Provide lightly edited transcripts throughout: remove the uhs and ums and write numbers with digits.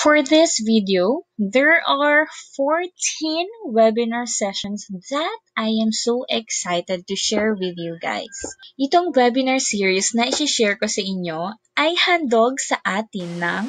For this video, there are 14 webinar sessions that I am so excited to share with you guys. Itong webinar series na isi-share ko sa inyo ay handog sa atin ng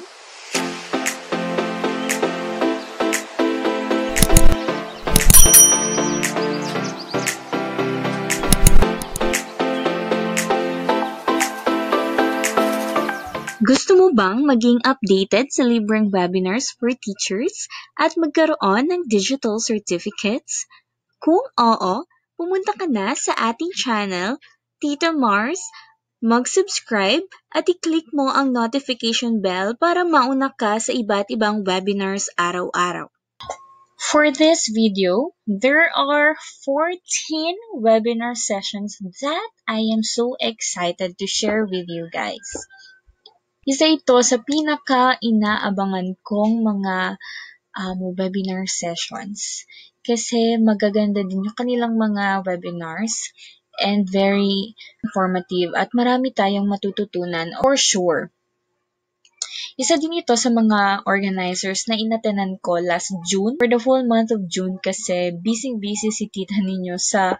Gusto mo bang maging updated sa libreng webinars for teachers at magkaroon ng digital certificates? Kung oo, pumunta ka na sa ating channel, Tita Mars, mag-subscribe at i-click mo ang notification bell para mauna ka sa iba't ibang webinars araw-araw. For this video, there are 14 webinar sessions that I am so excited to share with you guys. Isa ito sa pinaka-inaabangan kong mga webinar sessions kasi magaganda din yung kanilang mga webinars and very informative at marami tayong matututunan for sure. Isa din ito sa mga organizers na inatenan ko last June for the full month of June kasi busy-busy si tita ninyo sa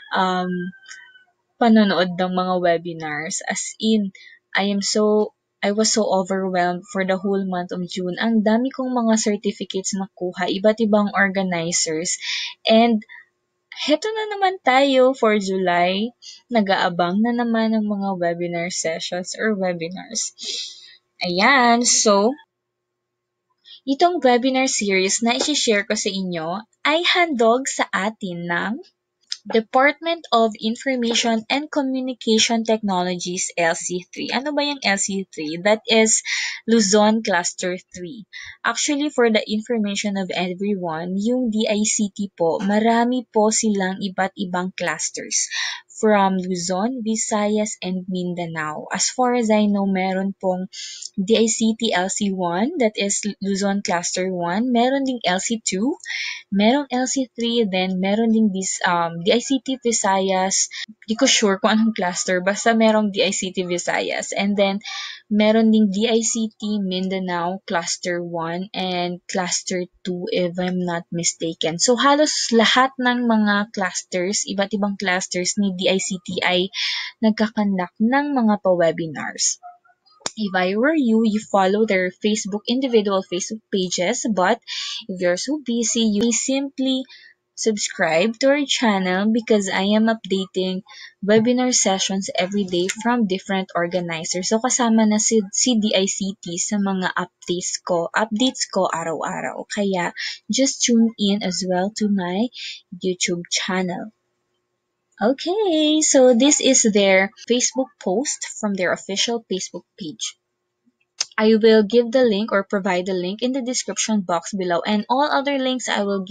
panonood ng mga webinars. As in, I was so overwhelmed for the whole month of June. Ang dami kong mga certificates nakuha, iba't ibang organizers. And heto na naman tayo for July. Nag-aabang na naman ng mga webinar sessions or webinars. Ayan, so itong webinar series na isi-share ko sa inyo ay handog sa atin ng Department of Information and Communication Technologies LC3. Ano ba yung LC3? That is Luzon Cluster 3. Actually, for the information of everyone, yung DICT po, marami po silang iba't ibang clusters from Luzon, Visayas, and Mindanao. As far as I know, meron pong DICT LC1, that is Luzon Cluster 1. Meron ding LC2, merong LC3, then meron ding DICT Visayas. Di ko sure kung anong cluster, basta merong DICT Visayas. And then, meron ding DICT Mindanao Cluster 1 and Cluster 2 if I'm not mistaken. So, halos lahat ng mga clusters, iba't ibang clusters ni DICT ay nagkakandak ng mga pa-webinars. If I were you, you follow their individual Facebook pages, but if you're so busy, you simply subscribe to our channel because I am updating webinar sessions every day from different organizers. So, kasama na si DICT sa mga updates ko araw-araw. Kaya, just tune in as well to my YouTube channel. Okay, so this is their Facebook post from their official Facebook page. I will give the link or provide the link in the description box below, and all other links I will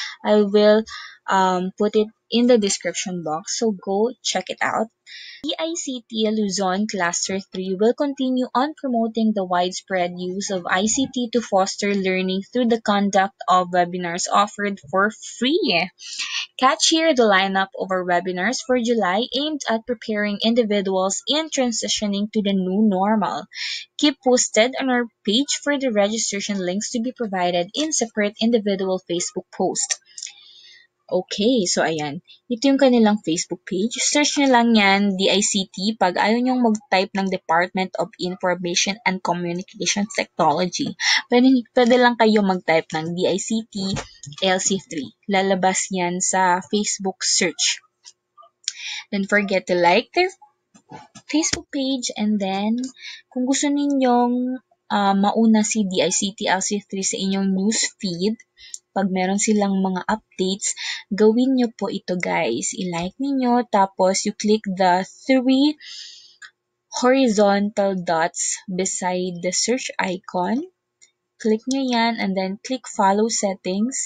put it in the description box, so go check it out. DICT Luzon Cluster 3 will continue on promoting the widespread use of ICT to foster learning through the conduct of webinars offered for free. Catch here the lineup of our webinars for July aimed at preparing individuals in transitioning to the new normal. Keep posted on our page for the registration links to be provided in separate individual Facebook posts. Okay, so ayan. Ito yung kanilang Facebook page. Search nyo lang yan, DICT. Pag ayaw nyong mag-type ng Department of Information and Communication Technology, pwede lang kayo mag-type ng DICT LC3. Lalabas yan sa Facebook search. Don't forget to like their Facebook page, and then kung gusto ninyong mauna si DICT LC3 sa inyong news feed, pag meron silang mga updates, gawin nyo po ito guys. I-like ninyo, tapos you click the 3 horizontal dots beside the search icon. Click nyo yan, and then click follow settings.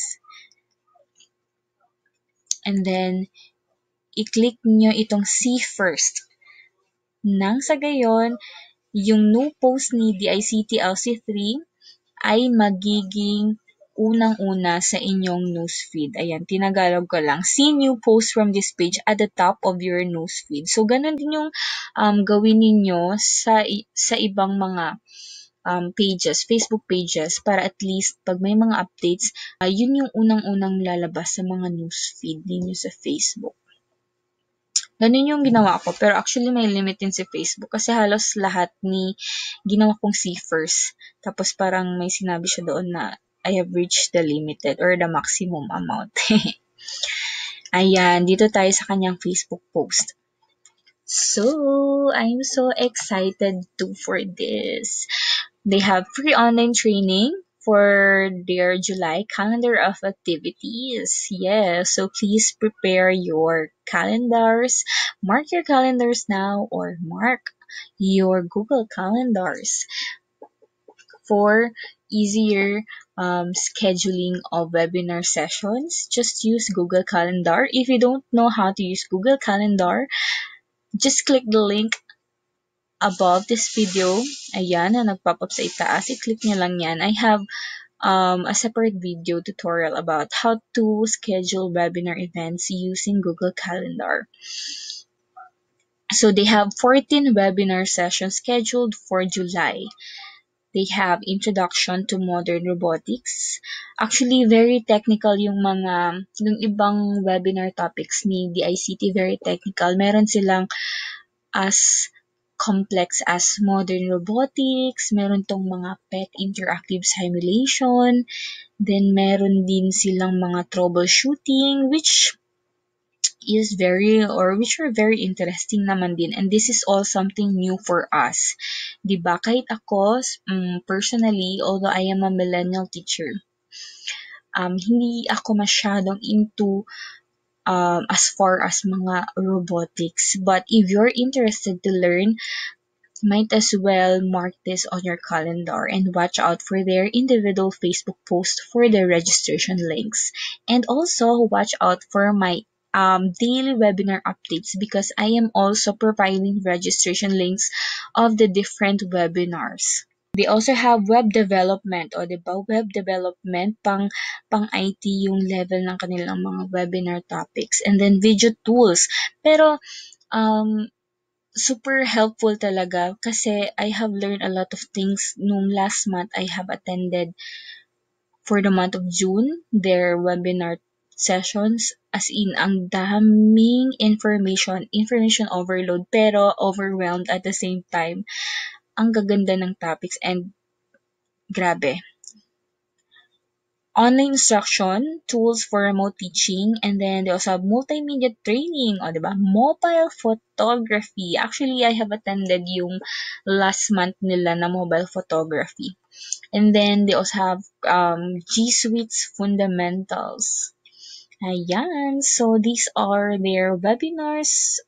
And then, i-click nyo itong see first. Nang sa gayon, yung new post ni DICT LC3 ay magiging unang-una sa inyong newsfeed. Ayan, tinagalog ko lang. See new post from this page at the top of your newsfeed. So, ganun din yung gawin ninyo sa ibang mga pages, Facebook pages, para at least pag may mga updates, yun yung unang-unang lalabas sa mga newsfeed ninyo sa Facebook. Ganun yung ginawa ko. Pero actually, may limit din si Facebook kasi halos lahat ni ginawa kong see first. Tapos parang may sinabi siya doon na I have reached the limited or the maximum amount. Ayan, dito tayo sa kanyang Facebook post. So, I'm so excited too for this. They have free online training for their July calendar of activities. Yes, so please prepare your calendars. Mark your calendars now or mark your Google calendars for easier scheduling of webinar sessions. Just use Google Calendar. If you don't know how to use Google Calendar, just click the link above this video. Ayan, na nagpop up sa itaas. I-click nyo lang yan. I have a separate video tutorial about how to schedule webinar events using Google Calendar. So they have 14 webinar sessions scheduled for July. They have Introduction to Modern Robotics. Actually, very technical yung ibang webinar topics ni DICT, very technical. Meron silang as complex as modern robotics, meron tong mga pet interactive simulation, then meron din silang mga troubleshooting, which are very interesting naman din. And this is all something new for us. Diba? Kahit ako, personally, although I am a millennial teacher, hindi ako masyadong into as far as mga robotics. But if you're interested to learn, might as well mark this on your calendar and watch out for their individual Facebook posts for their registration links. And also watch out for my daily webinar updates because I am also providing registration links of the different webinars. They also have web development, o diba, web development, pang IT yung level ng kanilang mga webinar topics. And then video tools. Pero, super helpful talaga kasi I have learned a lot of things nung last month I have attended for the month of June, their webinar sessions. As in, ang daming information overload, pero overwhelmed at the same time. Ang gaganda ng topics and grabe. Online instruction, tools for remote teaching, and then they also have multimedia training, o diba? Mobile photography. Actually, I have attended yung last month nila na mobile photography. And then they also have G Suite's fundamentals. Ayan. So these are their webinar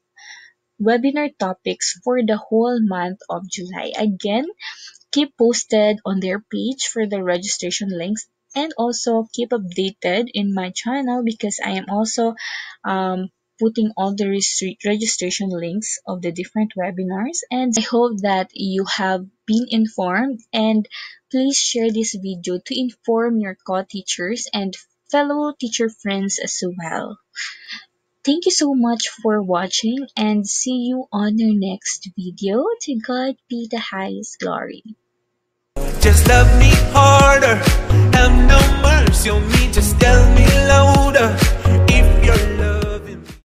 topics for the whole month of July. Again, keep posted on their page for the registration links and also keep updated in my channel because I am also putting all the registration links of the different webinars, and I hope that you have been informed, and please share this video to inform your co-teachers and fellow teacher friends as well. Thank you so much for watching and see you on your next video. To God be the highest glory. Just love me harder, have no mercy on me, just tell me louder.